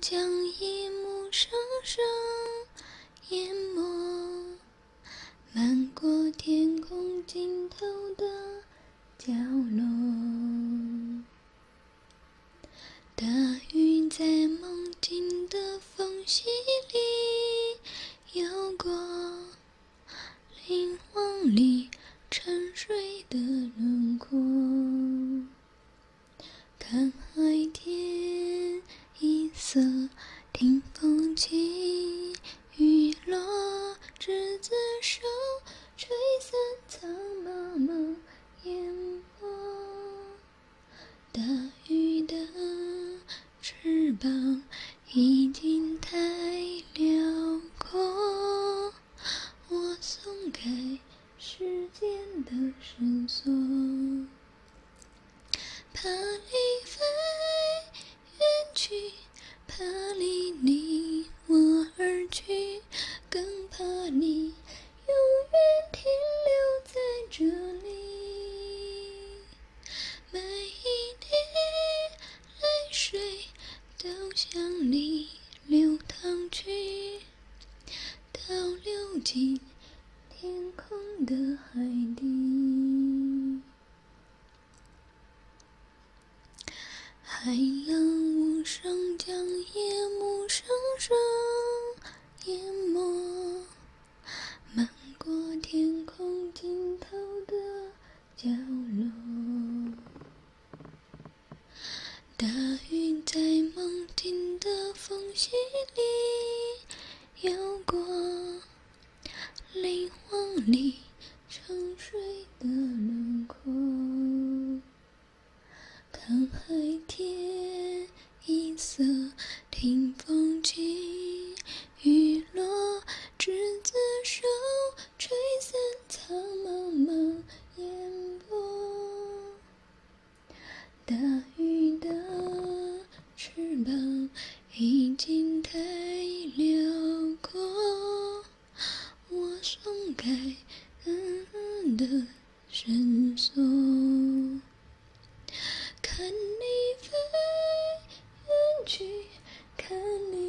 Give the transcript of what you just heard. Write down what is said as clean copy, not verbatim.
将夜幕深深淹没，漫过天空尽头的角落。大雨在梦境的缝隙里游过，灵魂里沉睡的轮廓。看海天一色，听风起雨落，执子手，吹散苍茫茫烟波。大鱼的翅膀已经太辽阔，我松开时间的绳索，怕离飞远去，怕离你我而去，更怕你永远停留在这里。每一滴泪水都向你流淌去，倒流进天空的海底。海浪无声将夜幕深深淹没，漫过天空尽头的角落。大云在梦境的缝隙里游过，灵魂里沉睡的轮廓。看海天一色，听风起雨落，执子手，吹散苍茫茫烟波。大鱼的翅膀已经太辽阔，我松开的绳索，看你飞远去，看你